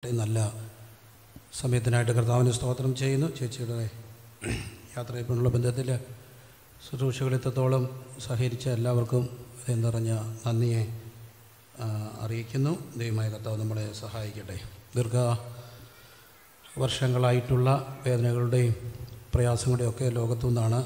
നല്ല സമയത്തിനായിട്ട് കർത്താവിന് സ്തോത്രം ചെയ്യുന്നു. ചേച്ചിയുടെ യാത്രയെപ്പോലുള്ള ബന്ധത്തിൽ ശുശ്രൂഷകളെത്രത്തോളം സഹകരിച്ച എല്ലാവർക്കും ഹൃദയം നിറഞ്ഞ നന്ദിയെ അറിയിക്കുന്നു. ദൈവമായ കർത്താവ് നമ്മളെ സഹായിക്കട്ടെ. വർഷങ്ങളായിട്ടുള്ള വേദനകളുടെയും പ്രയാസങ്ങളുടെയും ഒക്കെ ലോകത്തു നിന്നാണ്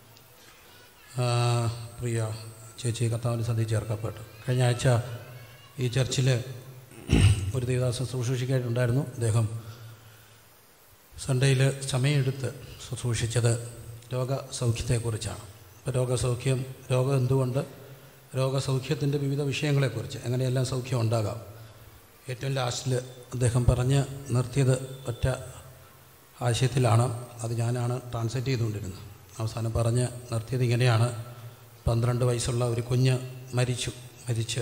പ്രിയ ചേച്ചി കർത്താവിൻ്റെ സന്ധിയിൽ ചേർക്കപ്പെട്ടു. കഴിഞ്ഞ ആഴ്ച ഈ ചർച്ചിൽ ഒരു ദേവദാസൻ ശുശ്രൂഷിക്കായിട്ടുണ്ടായിരുന്നു. അദ്ദേഹം സൺഡേയിൽ സമയമെടുത്ത് ശുശ്രൂഷിച്ചത് രോഗസൗഖ്യത്തെക്കുറിച്ചാണ്. അപ്പോൾ രോഗം എന്തുകൊണ്ട്, രോഗസൗഖ്യത്തിൻ്റെ വിവിധ വിഷയങ്ങളെക്കുറിച്ച്, എങ്ങനെയെല്ലാം സൗഖ്യം ഉണ്ടാകാം. ഏറ്റവും ലാസ്റ്റിൽ അദ്ദേഹം പറഞ്ഞ് നിർത്തിയത് ഒറ്റ ആശയത്തിലാണ്. അത് ഞാനാണ് ട്രാൻസ്ലേറ്റ് ചെയ്തുകൊണ്ടിരുന്നത്. അവസാനം പറഞ്ഞ് നിർത്തിയത് ഇങ്ങനെയാണ്: 12 വയസ്സുള്ള ഒരു കുഞ്ഞ് മരിച്ച്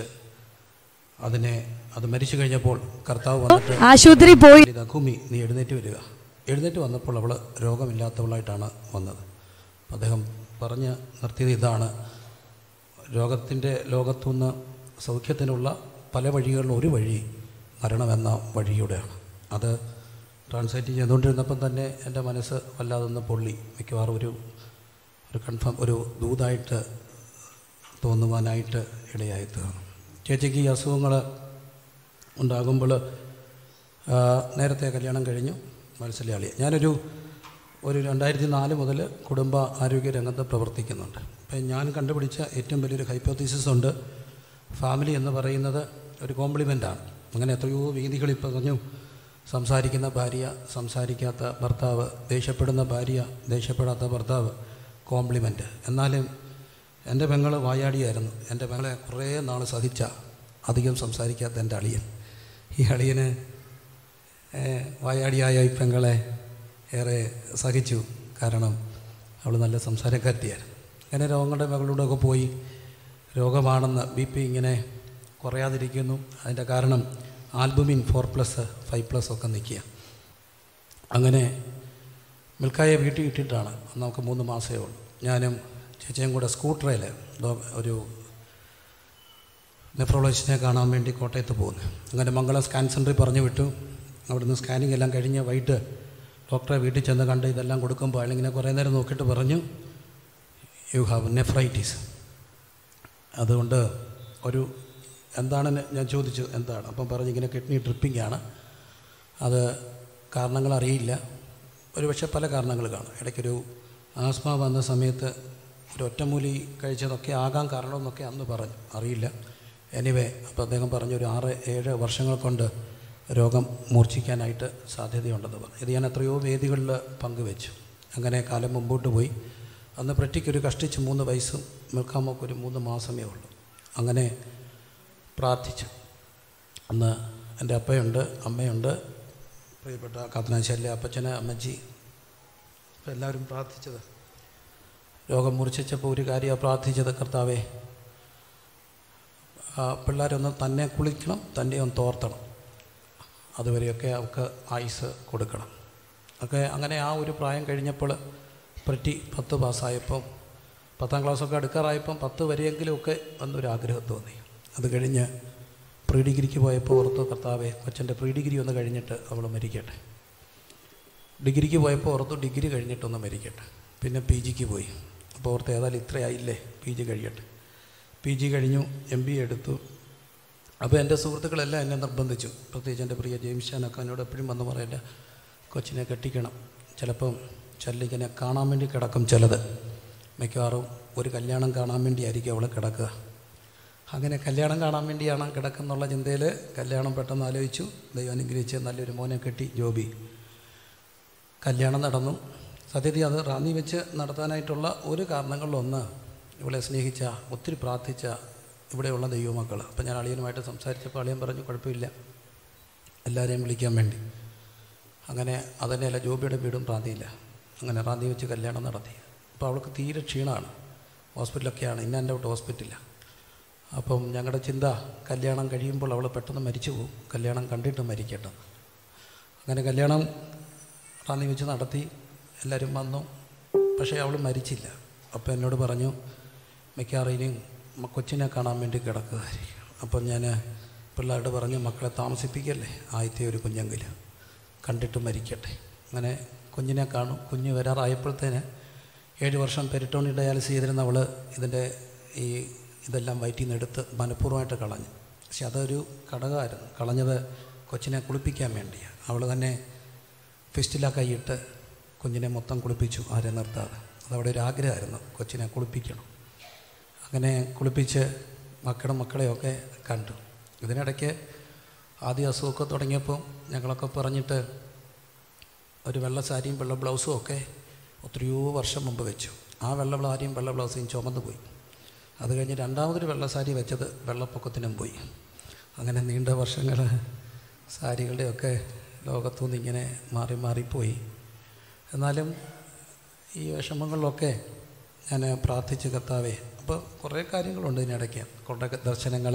അത് മരിച്ചു കഴിഞ്ഞപ്പോൾ കർത്താവ് വന്നിട്ട് ആശുപത്രി പോയി, കുമി നീ എഴുന്നേറ്റ് വന്നപ്പോൾ അവൾ രോഗമില്ലാത്തവളായിട്ടാണ് വന്നത്. അദ്ദേഹം പറഞ്ഞ് നിർത്തിയത് ഇതാണ്: ലോകത്തുനിന്ന് സൗഖ്യത്തിനുള്ള പല വഴികളിൽ ഒരു വഴി മരണമെന്ന വഴിയുടെയാണ്. അത് ട്രാൻസ്ലേറ്റ് ചെയ്തുകൊണ്ടിരുന്നപ്പം തന്നെ എൻ്റെ മനസ്സ് വല്ലാതൊന്ന് പൊള്ളി. മിക്കവാറും ഒരു ദൂതായിട്ട് തോന്നുവാനായിട്ട് ഇടയായി തീർന്നു. ചേച്ചിക്ക് ഈ അസുഖങ്ങൾ ഉണ്ടാകുമ്പോൾ നേരത്തെ കല്യാണം കഴിഞ്ഞു. മത്സരയാളി ഞാനൊരു 2004 മുതൽ കുടുംബ ആരോഗ്യ രംഗത്ത് പ്രവർത്തിക്കുന്നുണ്ട്. അപ്പം ഞാൻ കണ്ടുപിടിച്ച ഏറ്റവും വലിയൊരു ഹൈപ്പോത്തീസിസ് ഉണ്ട്. ഫാമിലി എന്ന് പറയുന്നത് ഒരു കോംപ്ലിമെൻ്റാണ്. അങ്ങനെ എത്രയോ വേദികളിൽ പറഞ്ഞു. സംസാരിക്കുന്ന ഭാര്യ, സംസാരിക്കാത്ത ഭർത്താവ്, ദേഷ്യപ്പെടുന്ന ഭാര്യ, ദേഷ്യപ്പെടാത്ത ഭർത്താവ്, കോംപ്ലിമെൻ്റ്. എന്നാലും എൻ്റെ പെങ്ങൾ വായാടിയായിരുന്നു. എൻ്റെ പെങ്ങളെ കുറേ നാൾ സഹിച്ച അധികം സംസാരിക്കാത്ത എൻ്റെ അളിയൻ. ഈ അളിയന് വായാടിയായ ഈ പെങ്ങളെ ഏറെ സഹിച്ചു. കാരണം അവൾ നല്ല സംസാരക്കാരിയായിരുന്നു. അങ്ങനെ രോഗങ്ങളുടെ മകളുടെയൊക്കെ പോയി രോഗമാണെന്ന് BP ഇങ്ങനെ കുറയാതിരിക്കുന്നു. അതിൻ്റെ കാരണം ആൽബുമിൻ 4+, 5+ ഒക്കെ നിൽക്കുക. അങ്ങനെ മിൽക്കായെ വീട്ടിൽ ഇട്ടിട്ടാണ്. നമുക്ക് 3 മാസമേ ഉള്ളൂ. ഞാനും ചേച്ചിയും കൂടെ സ്കൂട്ടറിൽ ഒരു നെഫ്രോളജിസ്റ്റിനെ കാണാൻ വേണ്ടി കോട്ടയത്ത് പോകുന്നു. അങ്ങനെ മംഗളം സ്കാൻ സെൻറ്ററിൽ പറഞ്ഞു വിട്ടു. അവിടുന്ന് സ്കാനിങ് എല്ലാം കഴിഞ്ഞ് വൈകിട്ട് ഡോക്ടറെ വീട്ടിൽ ചെന്ന് കണ്ട് ഇതെല്ലാം കൊടുക്കുമ്പോൾ അയാളിങ്ങനെ കുറേ നേരം നോക്കിയിട്ട് പറഞ്ഞു, യു ഹാവ് നെഫ്രൈറ്റിസ്. അതുകൊണ്ട് എന്താണ് ഞാൻ ചോദിച്ചു, എന്താണ്? അപ്പം പറഞ്ഞു ഇങ്ങനെ കിഡ്നി ട്രിപ്പിംഗ് ആണ്. അത് കാരണങ്ങൾ അറിയില്ല. പക്ഷേ പല കാരണങ്ങൾ കാണും. ഇടയ്ക്കൊരു ആസ്മ വന്ന സമയത്ത് ഒരു ഒറ്റമൂലി കഴിച്ചതൊക്കെ ആകാൻ കാരണമെന്നൊക്കെ അന്ന് പറഞ്ഞു, അറിയില്ല. എനിവേ അപ്പോൾ അദ്ദേഹം പറഞ്ഞു ഒരു 6-7 വർഷങ്ങൾ കൊണ്ട് രോഗം മൂർച്ഛിക്കാനായിട്ട് സാധ്യതയുണ്ടെന്ന് പറഞ്ഞു. ഇത് ഞാൻ എത്രയോ വേദികളിൽ പങ്കുവെച്ചു. അങ്ങനെ കാലം മുമ്പോട്ട് പോയി. അന്ന് പ്രറ്റിക്കൊരു കഷ്ടിച്ച് 3 വയസ്സും മിൽക്കാമൊക്കെ ഒരു 3 മാസമേ ഉള്ളൂ. അങ്ങനെ പ്രാർത്ഥിച്ചു. അന്ന് എൻ്റെ അപ്പയുണ്ട്, അമ്മയുണ്ട്, പ്രിയപ്പെട്ട കാത്തനാശ്ശേരിയിലെ അപ്പച്ചന്, അമ്മച്ചി, എല്ലാവരും പ്രാർത്ഥിച്ചത്. രോഗം മൂർച്ഛിച്ചപ്പോൾ ഒരു കാര്യമാണ് പ്രാർത്ഥിച്ചത്: കർത്താവേ, പിള്ളേരൊന്ന് തന്നെ കുളിക്കണം, തന്നെ ഒന്ന് തോർത്തണം, അതുവരെയൊക്കെ അവൾക്ക് ആയുസ് കൊടുക്കണം ഒക്കെ. അങ്ങനെ ആ ഒരു പ്രായം കഴിഞ്ഞപ്പോൾ പ്രറ്റി 10 പാസ്സായപ്പം, 10ാം ക്ലാസ്സൊക്കെ അടുക്കാറായപ്പം 10 വരെയെങ്കിലുമൊക്കെ വന്നൊരാഗ്രഹം തോന്നി. അത് കഴിഞ്ഞ് പ്രീ ഡിഗ്രിക്ക് പോയപ്പോൾ ഓർത്തു, കർത്താവേ, കൊച്ചൻ്റെ പ്രീ ഡിഗ്രി ഒന്ന് കഴിഞ്ഞിട്ട് അവൾ മരിക്കട്ടെ. ഡിഗ്രിക്ക് പോയപ്പോൾ ഓർത്തു, ഡിഗ്രി കഴിഞ്ഞിട്ടൊന്ന് മരിക്കട്ടെ. പിന്നെ PGക്ക് പോയി. അപ്പോൾ ഓർത്ത് ഏതായാലും ഇത്രയായില്ലേ, PG കഴിയട്ടെ. PG കഴിഞ്ഞു, MBA എടുത്തു. അപ്പോൾ എൻ്റെ സുഹൃത്തുക്കളെല്ലാം എന്നെ നിർബന്ധിച്ചു. പ്രത്യേകിച്ച് എൻ്റെ പ്രിയ ജെയിംസ് ഷാനൊക്കെ എന്നോട് എപ്പോഴും വന്ന് പറയില്ല, കൊച്ചിനെ കെട്ടിക്കണം. ചിലപ്പം ഇങ്ങനെ കാണാൻ വേണ്ടി കിടക്കും ചിലത്. മിക്കവാറും ഒരു കല്യാണം കാണാൻ വേണ്ടിയായിരിക്കും അവൾ കിടക്കുക. അങ്ങനെ കല്യാണം കാണാൻ വേണ്ടിയാണ് കിടക്കുന്നുള്ള ചിന്തയിൽ കല്യാണം പെട്ടെന്ന് ആലോചിച്ചു. ദൈവം അനുഗ്രഹിച്ച് നല്ലൊരു മോനെ കെട്ടി. ജോബി. കല്യാണം നടന്നു. സത്യത്തിൽ അത് റാന്നി വെച്ച് നടത്താനായിട്ടുള്ള ഒരു കാരണങ്ങളിലൊന്ന്, ഇവളെ സ്നേഹിച്ച, ഒത്തിരി പ്രാർത്ഥിച്ച ഇവിടെയുള്ള ദൈവമക്കൾ. അപ്പം ഞാൻ അളിയനുമായിട്ട് സംസാരിച്ചപ്പോൾ അളിയൻ പറഞ്ഞു, കുഴപ്പമില്ല, എല്ലാവരെയും വിളിക്കാൻ വേണ്ടി. അങ്ങനെ അതന്നെയല്ല, ജോബിയുടെ വീടും റാന്നിയില്ല. അങ്ങനെ റാന്നി വെച്ച് കല്യാണം നടത്തി. അപ്പോൾ അവൾക്ക് തീരെ ക്ഷീണമാണ്. ഹോസ്പിറ്റലൊക്കെയാണ്, ഇൻ ആൻഡ് ഔട്ട് ഹോസ്പിറ്റലില്ല. അപ്പം ഞങ്ങളുടെ ചിന്ത, കല്യാണം കഴിയുമ്പോൾ അവൾ പെട്ടെന്ന് മരിച്ചു പോകും, കല്യാണം കണ്ടിട്ട് മരിക്കട്ടെ. അങ്ങനെ കല്യാണം റാന്നി വെച്ച് നടത്തി. എല്ലാവരും വന്നു. പക്ഷേ അവൾ മരിച്ചില്ല. അപ്പോൾ എന്നോട് പറഞ്ഞു, മിക്കവാറും കൊച്ചിനെ കാണാൻ വേണ്ടി കിടക്കുകയായിരിക്കും. അപ്പം ഞാൻ പിള്ളേരോട് പറഞ്ഞ് മക്കളെ താമസിപ്പിക്കല്ലേ, ആദ്യത്തെ ഒരു കുഞ്ഞെങ്കിലും കണ്ടിട്ട് മരിക്കട്ടെ. അങ്ങനെ കുഞ്ഞിനെ കാണും. കുഞ്ഞ് വരാറായപ്പോഴത്തേന് 7 വർഷം പെരിറ്റോണി ഡയാലിസിസ് ചെയ്തിരുന്ന അവൾ ഇതെല്ലാം വയറ്റിൽ നിന്ന് എടുത്ത് മനഃപൂർവ്വമായിട്ട് കളഞ്ഞു. പക്ഷെ അതൊരു ഘടകമായിരുന്നു. കളഞ്ഞത് കൊച്ചിനെ കുളിപ്പിക്കാൻ വേണ്ടിയാണ്. അവൾ തന്നെ ഫിസ്റ്റില കൈയിട്ട് കുഞ്ഞിനെ മൊത്തം കുളിപ്പിച്ചു, ആരെ നിർത്താതെ. അതവിടെ ഒരു ആഗ്രഹമായിരുന്നു, കൊച്ചിനെ കുളിപ്പിക്കണം. അങ്ങനെ കുളിപ്പിച്ച് മക്കളെയൊക്കെ കണ്ടു. ഇതിനിടയ്ക്ക് ആദ്യം അസുഖമൊക്കെ തുടങ്ങിയപ്പോൾ ഞങ്ങളൊക്കെ പറഞ്ഞിട്ട് ഒരു വെള്ള സാരിയും വെള്ള ബ്ലൗസും ഒക്കെ ഒത്തിരിയോ വർഷം മുമ്പ് വെച്ചു. ആ വെള്ള സാരിയും വെള്ള ബ്ലൗസും ചുമന്ന് പോയി. അത് കഴിഞ്ഞ് രണ്ടാമതൊരു വെള്ള സാരി വെച്ചത് വെള്ളപ്പൊക്കത്തിനും പോയി. അങ്ങനെ നീണ്ട വർഷങ്ങൾ സാരികളുടെയൊക്കെ ലോകത്തുനിന്ന് ഇങ്ങനെ മാറിപ്പോയി. എന്നാലും ഈ വിഷമങ്ങളിലൊക്കെ ഞാൻ പ്രാർത്ഥിച്ച് കർത്താവേ. അപ്പോൾ കുറേ കാര്യങ്ങളുണ്ട് ഇതിനിടയ്ക്ക്, കുറേ ദർശനങ്ങൾ,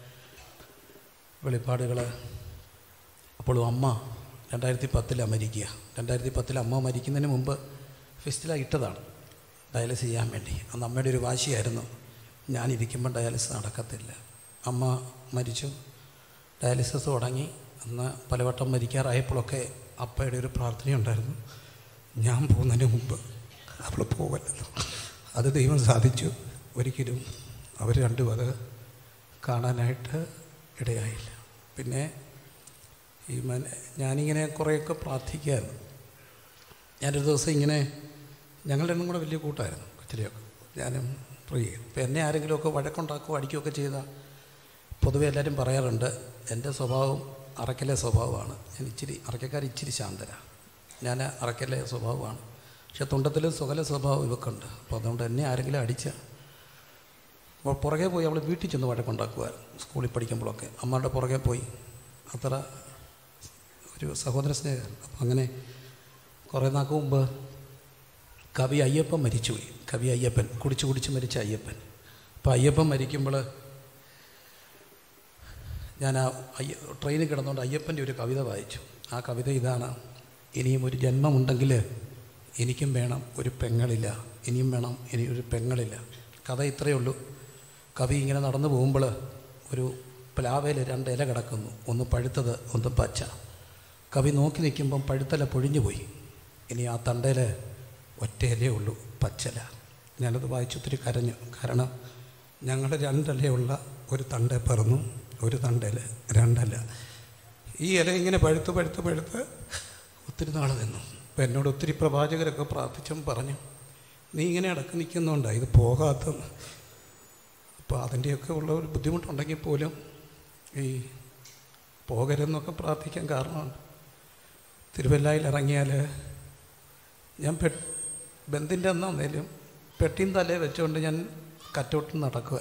വെളിപ്പാടുകൾ. അപ്പോഴും അമ്മ 2010 മരിക്കുക. 2010 അമ്മ മരിക്കുന്നതിന് മുമ്പ് ഫിസ്റ്റില ഇട്ടതാണ് ഡയാലിസിസ് ചെയ്യാൻ വേണ്ടി. അന്ന് അമ്മയുടെ ഒരു വാശിയായിരുന്നു, ഞാനിരിക്കുമ്പോൾ ഡയാലിസിസ് നടക്കത്തില്ല. അമ്മ മരിച്ചു, ഡയാലിസിസ് തുടങ്ങി. അന്ന് പലവട്ടം മരിക്കാറായപ്പോഴൊക്കെ അപ്പയുടെ ഒരു പ്രാർത്ഥനയുണ്ടായിരുന്നു, ഞാൻ പോകുന്നതിന് മുമ്പ് അവൾ പോകല്ലെന്ന്. അത് ദൈവം സാധിച്ചു. ഒരിക്കലും അവർ രണ്ടും അത് കാണാനായിട്ട് ഇടയായില്ല. പിന്നെ ഞാനിങ്ങനെ കുറേയൊക്കെ പ്രാർത്ഥിക്കുകയായിരുന്നു. ഞാനൊരു ദിവസം ഇങ്ങനെ, ഞങ്ങൾ രണ്ടും കൂടെ വലിയ കൂട്ടായിരുന്നു കൊച്ചിലെയൊക്കെ, ഞാനും പ്രിയ. ഇപ്പം എന്നെ ആരെങ്കിലുമൊക്കെ വഴക്കുണ്ടാക്കുകയോ അടിക്കുകയൊക്കെ ചെയ്താൽ പൊതുവെ എല്ലാവരും പറയാറുണ്ട് എൻ്റെ സ്വഭാവം അറക്കലെ സ്വഭാവമാണ്. ഞാൻ അറക്കക്കാർ ശാന്തരാണ്. ഞാൻ അറക്കലെ സ്വഭാവമാണ്. പക്ഷേ തുണ്ടത്തിൽ സുഖല സ്വഭാവം ഇവക്കുണ്ട്. അപ്പോൾ അതുകൊണ്ട് എന്നെ ആരെങ്കിലും അടിച്ച പുറകെ പോയി അവൾ വീട്ടിൽ ചെന്ന് വഴക്കുണ്ടാക്കുമായിരുന്നു. സ്കൂളിൽ പഠിക്കുമ്പോഴൊക്കെ അമ്മയുടെ പുറകെ പോയി. അത്ര ഒരു സഹോദര സ്നേഹം. അപ്പം അങ്ങനെ കുറേ നാൾക്ക് മുമ്പ് കവി അയ്യപ്പൻ മരിച്ചുപോയി. കവി അയ്യപ്പൻ, കുടിച്ച് മരിച്ച അയ്യപ്പൻ. അപ്പോൾ അയ്യപ്പൻ മരിക്കുമ്പോൾ ഞാൻ ട്രെയിനിൽ കിടന്നുകൊണ്ട് അയ്യപ്പൻ്റെ ഒരു കവിത വായിച്ചു. ആ കവിത ഇതാണ്: ഇനിയും ഒരു ജന്മമുണ്ടെങ്കിൽ എനിക്കും വേണം ഒരു പെങ്ങളില്ല, ഇനിയും വേണം ഇനിയൊരു പെങ്ങളില്ല. കഥ ഇത്രയേ ഉള്ളൂ. കവി ഇങ്ങനെ നടന്നു പോകുമ്പോൾ ഒരു പ്ലാവയിൽ 2 ഇല കിടക്കുന്നു, ഒന്ന് പഴുത്തത് ഒന്ന് പച്ച. കവി നോക്കി നിൽക്കുമ്പം പഴുത്തല പൊഴിഞ്ഞു പോയി. ഇനി ആ തണ്ടയിൽ ഒറ്റ ഇലയേ ഉള്ളൂ, പച്ചല. ഞാനത് വായിച്ചൊത്തിരി കരഞ്ഞു. കാരണം ഞങ്ങൾ 2 ഇലയുള്ള ഒരു തണ്ട പിറന്നു, ഒരു തണ്ടയിൽ 2 ഇല. ഈ ഇല ഇങ്ങനെ പഴുത്ത് ഒത്തിരി നാൾ നിന്നു. അപ്പം എന്നോട് ഒത്തിരി പ്രവാചകരൊക്കെ പ്രാർത്ഥിച്ചും പറഞ്ഞു, നീ ഇങ്ങനെ അടക്കി നിൽക്കുന്നുണ്ടാണ് ഇത് പോകാത്തെന്ന്. അപ്പോൾ അതിൻ്റെയൊക്കെ ഉള്ള ഒരു ബുദ്ധിമുട്ടുണ്ടെങ്കിൽ പോലും ഈ പോകരുതെന്നൊക്കെ പ്രാർത്ഥിക്കാൻ കാരണമാണ്. തിരുവല്ലയിൽ ഇറങ്ങിയാൽ ഞാൻ ബന്ധിൻ്റെ അന്നേലും പെട്ടിയും തലേ വെച്ചുകൊണ്ട് ഞാൻ കറ്റോട്ട് നടക്കുക.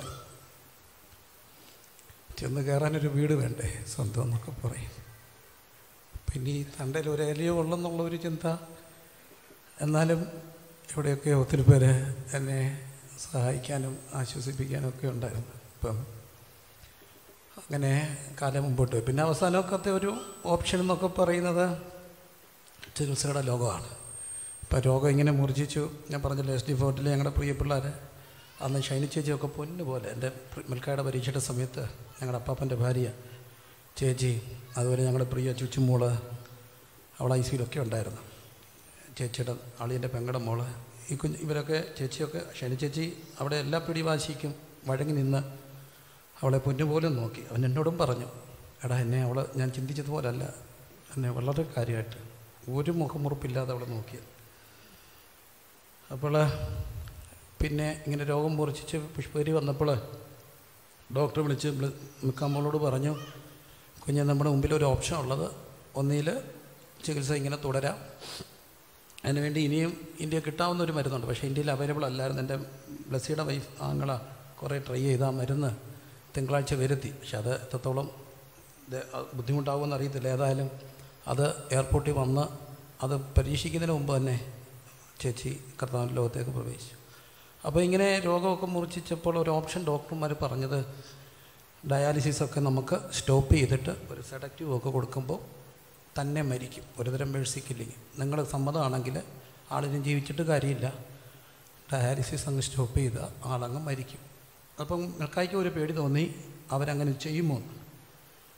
ചെന്ന് കയറാനൊരു വീട് വേണ്ടേ സ്വന്തം എന്നൊക്കെ പറയും. പിന്നെ ഈ തണ്ടയിൽ ഒരു ഇലയോ ഉള്ളെന്നുള്ളൊരു ചിന്ത. എന്നാലും എവിടെയൊക്കെ ഒത്തിരി പേര് എന്നെ സഹായിക്കാനും ആശ്വസിപ്പിക്കാനും ഒക്കെ ഉണ്ടായിരുന്നു. ഇപ്പം അങ്ങനെ കാലം മുമ്പോട്ട് പോയി. പിന്നെ അവസാനമൊക്കത്തെ ഒരു ഓപ്ഷൻ എന്നൊക്കെ പറയുന്നത് ചികിത്സയുടെ ലോകമാണ്. ഇപ്പം രോഗം ഇങ്ങനെ മൂർച്ഛിച്ചു. ഞാൻ പറഞ്ഞില്ല, SD ഫോർട്ടിൽ ഞങ്ങളുടെ പ്രിയ പിള്ളേർ അന്ന് ഷൈനി ചേച്ചിയൊക്കെ പൊന്നു പോലെ. എൻ്റെ മിൽക്കായുടെ പരീക്ഷയുടെ സമയത്ത് ഞങ്ങളുടെ അപ്പാപ്പൻ്റെ ഭാര്യ ചേച്ചി, അതുപോലെ ഞങ്ങളുടെ പ്രിയ ചുച്ചുമോള്, അവൾ ICUലൊക്കെ ഉണ്ടായിരുന്നു. ചേച്ചിയുടെ അളിയൻ്റെ പെങ്ങളുടെ മോള്, ഇവരൊക്കെ ചേച്ചിയൊക്കെ, ഷൈനി ചേച്ചി അവിടെ എല്ലാ പിടിവാശിക്കും വഴങ്ങി നിന്ന് അവളെ പൊന്നുപോലും നോക്കി. അവൻ എന്നോടും പറഞ്ഞു, എടാ എന്നെ ഞാൻ ചിന്തിച്ചതുപോലല്ല, എന്നെ വളരെ കാര്യമായിട്ട് ഒരു മുഖമുറുപ്പില്ലാതെ അവളെ നോക്കിയത്. അപ്പോൾ പിന്നെ ഇങ്ങനെ രോഗം മുറിച്ചിട്ട് പുഷ്പഗിരി വന്നപ്പോൾ ഡോക്ടറെ വിളിച്ച് മിക്കാമ്മളോട് പറഞ്ഞു, കുഞ്ഞെ നമ്മുടെ മുമ്പിൽ ഒരു ഓപ്ഷൻ ഉള്ളത്, ഒന്നിൽ ചികിത്സ ഇങ്ങനെ തുടരാം, അതിനുവേണ്ടി ഇനിയും ഇന്ത്യ കിട്ടാവുന്ന ഒരു മരുന്നുണ്ട്, പക്ഷേ ഇന്ത്യയിൽ അവൈലബിൾ അല്ലായിരുന്നു. എൻ്റെ ബ്ലസ്സിയുടെ വൈഫ് ആങ്ങള കുറേ ട്രൈ ചെയ്ത് ആ മരുന്ന് തിങ്കളാഴ്ച വരുത്തി. പക്ഷെ അത് എത്രത്തോളം ബുദ്ധിമുട്ടാകുമെന്ന് അറിയത്തില്ല. ഏതായാലും അത് എയർപോർട്ടിൽ വന്ന് അത് പരീക്ഷിക്കുന്നതിന് മുമ്പ് തന്നെ ചേച്ചി കർത്താവിൻ്റെ ലോകത്തേക്ക് പ്രവേശിച്ചു. അപ്പോൾ ഇങ്ങനെ രോഗമൊക്കെ മുറിച്ചപ്പോൾ ഒരു ഓപ്ഷൻ ഡോക്ടർമാർ പറഞ്ഞത്, ഡയാലിസിസൊക്കെ നമുക്ക് സ്റ്റോപ്പ് ചെയ്തിട്ട് ഒരു സെഡക്റ്റീവ് ഒക്കെ കൊടുക്കുമ്പോൾ തന്നെ മരിക്കും, ഒരുതരം മേഴ്സിക്കില്ലെങ്കിൽ. നിങ്ങൾ സമ്മതമാണെങ്കിൽ ആളിനും ജീവിച്ചിട്ട് കാര്യമില്ല, ഡയാലിസിസ് അങ്ങ് സ്റ്റോപ്പ് ചെയ്ത ആളങ്ങ് മരിക്കും. അപ്പം മിൽക്കായ്ക്ക് ഒരു പേടി തോന്നി, അവരങ്ങനെ ചെയ്യുമോ.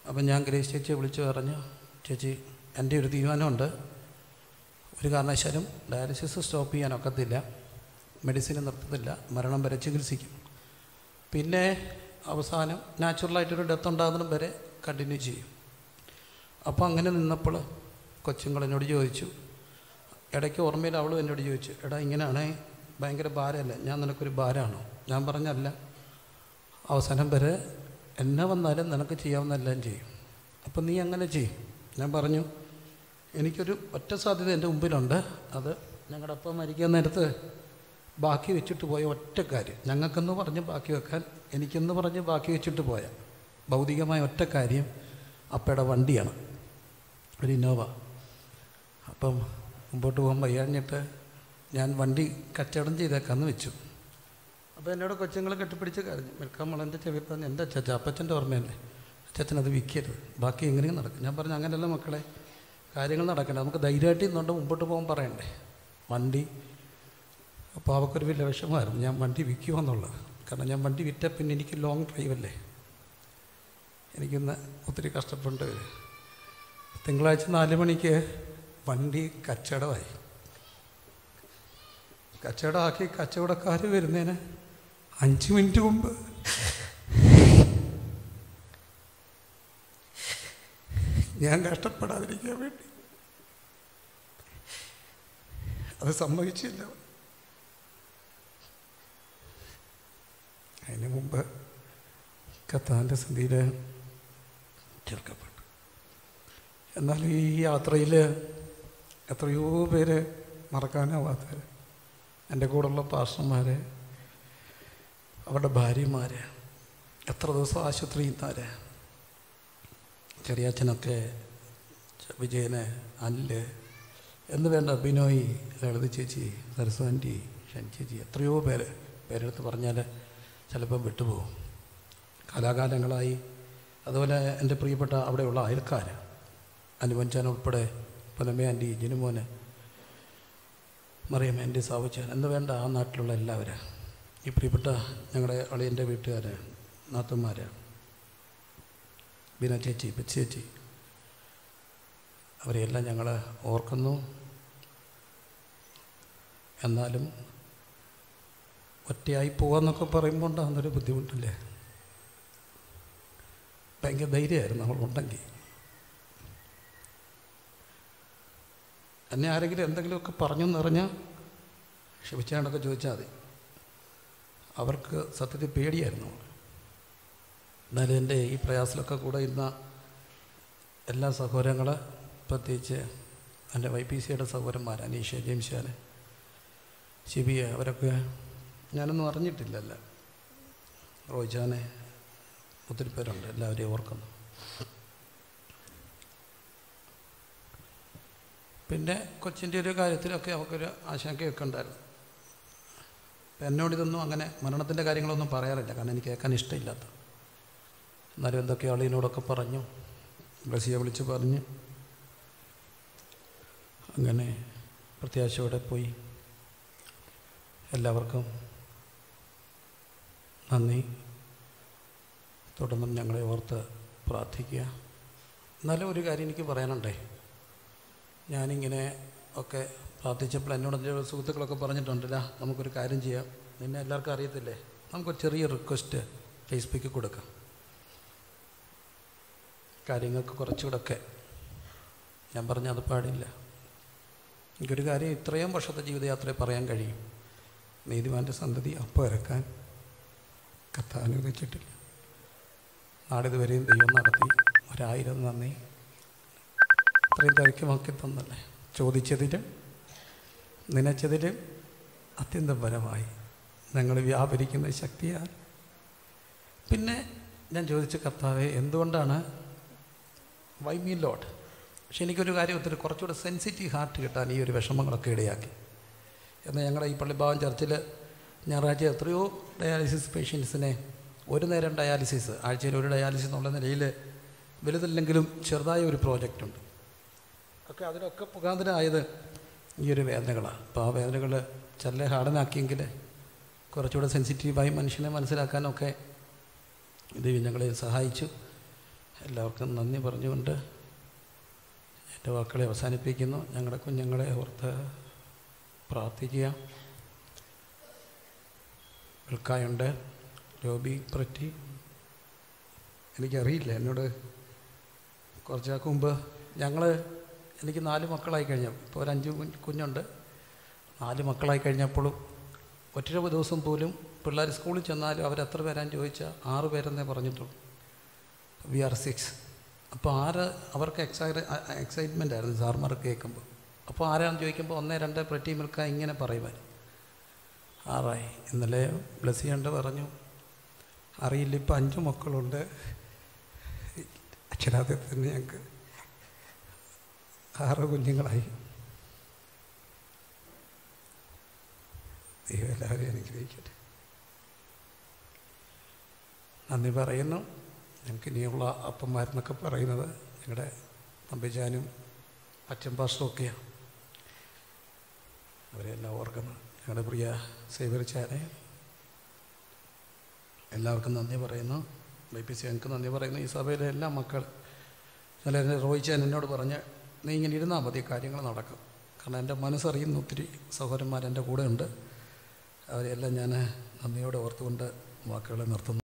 അപ്പം ഞാൻ ഗ്രേസ് ചേച്ചിയെ വിളിച്ച് പറഞ്ഞു, ചേച്ചി എൻ്റെ ഒരു തീരുമാനമുണ്ട്, ഒരു കാരണവശാലും ഡയാലിസിസ് സ്റ്റോപ്പ് ചെയ്യാനൊക്കത്തില്ല, മെഡിസിൻ നിർത്തത്തില്ല, മരണം വരെ ചികിത്സിക്കും, പിന്നെ അവസാനം നാച്ചുറലായിട്ടൊരു ഡെത്ത് ഉണ്ടാകുന്നതും വരെ കണ്ടിന്യൂ ചെയ്യും. അപ്പോൾ അങ്ങനെ നിന്നപ്പോൾ കൊച്ചുങ്ങളെന്നോട് ചോദിച്ചു, ഇടയ്ക്ക് ഓർമ്മയിൽ അവളും എന്നോട് ചോദിച്ചു, എടാ ഇങ്ങനെയാണേ ഭയങ്കര ഭാരമല്ലേ, ഞാൻ നിനക്കൊരു ഭാരമാണോ? ഞാൻ പറഞ്ഞല്ല, അവസാനം വരെ എന്നെ വന്നാലും നിനക്ക് ചെയ്യാവുന്നതെല്ലാം ചെയ്യും, അപ്പം നീ അങ്ങനെ ചെയ്യും. ഞാൻ പറഞ്ഞു, എനിക്കൊരു ഒറ്റ സാധ്യത എൻ്റെ മുമ്പിലുണ്ട്, അത് ഞങ്ങളുടെ അപ്പം മരിക്കാൻ നേരത്ത് ബാക്കി വെച്ചിട്ട് പോയ ഒറ്റ കാര്യം, ഞങ്ങൾക്കെന്ന് പറഞ്ഞ് ബാക്കി വെക്കാൻ, എനിക്കെന്ന് പറഞ്ഞ് ബാക്കി വെച്ചിട്ട് പോയ ഭൗതികമായ ഒറ്റ കാര്യം അപ്പയുടെ വണ്ടിയാണ്, ഒരു ഇന്നോവ. അപ്പം മുമ്പോട്ട് പോകാൻ വയ്യാഞ്ഞിട്ട് ഞാൻ വണ്ടി കച്ചവടം ചെയ്തേക്കാന്ന് വെച്ചു. അപ്പോൾ എന്നോട് കൊച്ചുങ്ങൾ കെട്ടിപ്പിടിച്ച് കരഞ്ഞു. മിൽക്കാൻ മോളെൻ്റെ ചെവി പറഞ്ഞ്, എൻ്റെ അച്ഛൻ അപ്പച്ചൻ്റെ ഓർമ്മയല്ലേ, അച്ഛനത് വിൽക്കരുത്, ബാക്കി എങ്ങനെയും നടക്കും. ഞാൻ പറഞ്ഞു, അങ്ങനെയല്ല മക്കളെ, കാര്യങ്ങൾ നടക്കണ്ടേ, നമുക്ക് ധൈര്യമായിട്ട് ഇന്നുകൊണ്ട് മുമ്പോട്ട് പോകാൻ പറയണ്ടേ. വണ്ടി അപ്പോൾ അവൾക്കൊരു വലിയ വിഷമമായിരുന്നു ഞാൻ വണ്ടി വിൽക്കുമെന്നുള്ളത്. കാരണം ഞാൻ വണ്ടി വിറ്റ പിന്നെ എനിക്ക് ലോങ് ഡ്രൈവല്ലേ, എനിക്കിന്ന് ഒത്തിരി കഷ്ടപ്പെട്ട്. തിങ്കളാഴ്ച 4 മണിക്ക് വണ്ടി കച്ചവടമായി. കച്ചവടമാക്കി കച്ചവടക്കാർ വരുന്നതിന് 5 മിനിറ്റ് മുമ്പ് ഞാൻ കഷ്ടപ്പെടാതിരിക്കാൻ വേണ്ടി അത് സമ്മതിച്ചില്ല. അതിന് മുമ്പ് കർത്താവിൻ്റെ സന്നിധിയിൽ ചേർക്കപ്പെട്ടു. എന്നാൽ ഈ യാത്രയിൽ എത്രയോ പേര് മറക്കാനാവാത്തവർ, എൻ്റെ കൂടെയുള്ള പാസ്റ്റർമാർ, അവരുടെ ഭാര്യമാർ, എത്ര ദിവസം ആശുപത്രിയിൽ നിന്നാർ, ചെറിയച്ഛനൊക്കെ, വിജയന്, അനില് എന്ന് വേണ്ട, ബിനോയ്, ലളിത ചേച്ചി, സരസ്വാൻറ്റി, ഷനി ചേച്ചി, എത്രയോ പേരെടുത്ത് പറഞ്ഞാൽ ചിലപ്പം വിട്ടുപോകും. കാലാകാലങ്ങളായി. അതുപോലെ എൻ്റെ പ്രിയപ്പെട്ട അവിടെയുള്ള അയൽക്കാർ, അനുപഞ്ചാൻ ഉൾപ്പെടെ, പൊന്നമ്മ ആൻറ്റി, ജിനുമോന്, മറിയമ്മ, എൻ്റെ സാവച്ചാൻ എന്ന് വേണ്ട ആ നാട്ടിലുള്ള എല്ലാവരും, ഈ പ്രിയപ്പെട്ട ഞങ്ങളുടെ അളിയൻ്റെ വീട്ടുകാർ, നാത്തന്മാർ, ബീന ചേച്ചി, പെച്ചേച്ചി, അവരെയെല്ലാം ഞങ്ങൾ ഓർക്കുന്നു. എന്നാലും ഒറ്റയായി പോകാമെന്നൊക്കെ പറയുമ്പോൾ ഉണ്ടാകുന്നൊരു ബുദ്ധിമുട്ടില്ലേ. ഭയങ്കര ധൈര്യമായിരുന്നു നമ്മളുണ്ടെങ്കിൽ. എന്നെ ആരെങ്കിലും എന്തെങ്കിലുമൊക്കെ പറഞ്ഞു എന്നറിഞ്ഞാൽ ക്ഷമിച്ചാണ്ടൊക്കെ ചോദിച്ചാൽ മതി. അവർക്ക് സത്യത്തിൽ പേടിയായിരുന്നു. എന്നാലും എൻ്റെ ഈ പ്രയാസത്തിലൊക്കെ കൂടെ ഇന്ന എല്ലാ സഹോദരങ്ങൾ, പ്രത്യേകിച്ച് എൻ്റെ YPCയുടെ സഹോദരന്മാർ, അനീഷ, ജെയിംസാൻ, ശിബിയ, അവരൊക്കെ ഞാനൊന്നും അറിഞ്ഞിട്ടില്ലല്ല, റോജാനെ, ഒത്തിരി പേരുണ്ട്, എല്ലാവരെയും ഓർക്കുന്നു. പിന്നെ കൊച്ചിൻ്റെ ഒരു കാര്യത്തിലൊക്കെ അവൾക്കൊരു ആശങ്കയൊക്കെ ഉണ്ടായിരുന്നു. എന്നോടിതൊന്നും അങ്ങനെ മരണത്തിൻ്റെ കാര്യങ്ങളൊന്നും പറയാറില്ല, കാരണം എനിക്ക് കേൾക്കാൻ ഇഷ്ടമില്ലാത്ത. എന്നാലും എന്തൊക്കെ ആളിനോടൊക്കെ പറഞ്ഞു, ബ്ലസിയെ വിളിച്ച് പറഞ്ഞ് അങ്ങനെ പ്രത്യാശയോടെ പോയി. എല്ലാവർക്കും നന്ദി. തുടർന്നും ഞങ്ങളെ ഓർത്ത് പ്രാർത്ഥിക്കുക. എന്നാലും ഒരു കാര്യം എനിക്ക് പറയാനുണ്ടേ, ഞാനിങ്ങനെ ഒക്കെ പ്രാർത്ഥിച്ചപ്പോൾ എന്നോട് എൻ്റെ സുഹൃത്തുക്കളൊക്കെ പറഞ്ഞിട്ടുണ്ടല്ല, നമുക്കൊരു കാര്യം ചെയ്യാം, നിന്നെ എല്ലാവർക്കും അറിയത്തില്ലേ, നമുക്കൊരു ചെറിയ റിക്വസ്റ്റ് ഫേസ്ബുക്കിൽ കൊടുക്കാം, കാര്യങ്ങൾക്ക് കുറച്ചുകൂടെയൊക്കെ. ഞാൻ പറഞ്ഞ അത് പാടില്ല. എനിക്കൊരു കാര്യം ഇത്രയും വർഷത്തെ ജീവിതയാത്രയെ പറയാൻ കഴിയും, നീതിമാൻ്റെ സന്തതി അപ്പം ഇറക്കാൻ കർത്താവ് അനുവദിച്ചിട്ടില്ല. നാളിതുവരെയും ദൈവം നടത്തി. 1000 നന്ദി. ഇത്രയും ദൈർഘ്യമാക്കി തന്നല്ലേ. ചോദിച്ചതിലും നനച്ചതിലും അത്യന്തം പരമായി ഞങ്ങൾ വ്യാപരിക്കുന്ന ശക്തിയാൽ. പിന്നെ ഞാൻ ചോദിച്ച കർത്താവെ, എന്തുകൊണ്ടാണ് വൈ മീ ലോഡ്? പക്ഷെ എനിക്കൊരു കാര്യം ഒത്തിരി കുറച്ചുകൂടെ സെൻസിറ്റീവ് ഹാർട്ട് കിട്ടാൻ ഈ ഒരു വിഷമങ്ങളൊക്കെ ഇടയാക്കി. എന്നാൽ ഞങ്ങളുടെ ഈ പള്ളിഭാവം ചർച്ചിൽ ഞായറാഴ്ച എത്രയോ ഡയാലിസിസ് പേഷ്യൻസിനെ, ഒരു നേരം ഡയാലിസിസ്, ആഴ്ചയിൽ ഒരു ഡയാലിസിസ് എന്നുള്ള നിലയിൽ വലുതല്ലെങ്കിലും ചെറുതായ ഒരു പ്രോജക്റ്റുണ്ട് ഒക്കെ. അതിലൊക്കെ മുഖാന്തരമായത് ഈ ഒരു വേദനകളാണ്. അപ്പോൾ ആ വേദനകൾ ചെല്ല ഹാർഡനാക്കിയെങ്കിൽ കുറച്ചുകൂടെ സെൻസിറ്റീവായി മനുഷ്യനെ മനസ്സിലാക്കാനൊക്കെ ഇത് ഞങ്ങളെ സഹായിച്ചു. എല്ലാവർക്കും നന്ദി പറഞ്ഞുകൊണ്ട് എൻ്റെ വാക്കുകളെ അവസാനിപ്പിക്കുന്നു. ഞങ്ങളുടെ കുഞ്ഞുങ്ങളെ ഓർത്ത് പ്രാർത്ഥിക്കുക. വിൽക്കായുണ്ട്, ലോബി പ്രറ്റി, എനിക്കറിയില്ല, എന്നോട് കുറച്ചാൾക്ക് മുമ്പ് എനിക്ക് 4 മക്കളായി കഴിഞ്ഞു. ഇപ്പോൾ ഒരു 5 കുഞ്ഞുണ്ട്. 4 മക്കളായി കഴിഞ്ഞപ്പോഴും ഒറ്റ ദിവസം പോലും പിള്ളേർ സ്കൂളിൽ ചെന്നാലും അവരെത്ര പേരാൻ ചോദിച്ചാൽ 6 പേരെന്നേ പറഞ്ഞിട്ടുള്ളൂ. We are 6. അപ്പോൾ അവർക്ക് എക്സൈറ്റ്മെൻ്റ് ആയിരുന്നു സാർമാർക്ക് കേൾക്കുമ്പോൾ. അപ്പോൾ ആരാണെന്ന് ചോദിക്കുമ്പോൾ 1, 2 പ്രറ്റി മിൽക്ക ഇങ്ങനെ പറയുമായിരുന്നു. 6 ഇന്നലെ ബ്ലസ്സിയുണ്ട് പറഞ്ഞു, അറിയില്ല, ഇപ്പം 5 മക്കളുണ്ട്. അക്ഷരാർത്ഥത്തിൽ ഞങ്ങൾക്ക് 6 കുഞ്ഞുങ്ങളായി. ദൈവം എല്ലാവരെയും അനുഗ്രഹിക്കട്ടെ. നന്ദി പറയുന്നു. ഞങ്ങൾക്ക് ഇനിയുള്ള അപ്പന്മാരെന്നൊക്കെ പറയുന്നത് ഞങ്ങളുടെ തമ്പിച്ചാനും അച്ഛൻ പാസ്റ്ററുമൊക്കെയാണ്. അവരെല്ലാം ഓർക്കുന്നു. ഞങ്ങളുടെ പ്രിയ സേവരിച്ചാനെ എല്ലാവർക്കും നന്ദി പറയുന്നു. BPC ഞങ്ങൾക്ക് നന്ദി പറയുന്നു. ഈ സഭയിലെ എല്ലാ മക്കൾ ചില റോയിച്ചാൻ എന്നോട് പറഞ്ഞ്, നീ ഇങ്ങനെ ഇരുന്നാൽ മതി, കാര്യങ്ങൾ നടക്കും. കാരണം എൻ്റെ മനസ്സറിയുന്ന ഒത്തിരി സഹോദരന്മാർ എൻ്റെ കൂടെ ഉണ്ട്. അവരെല്ലാം ഞാൻ നന്ദിയോടെ ഓർത്തുകൊണ്ട് വാക്കുകളെ നിർത്തുന്നു.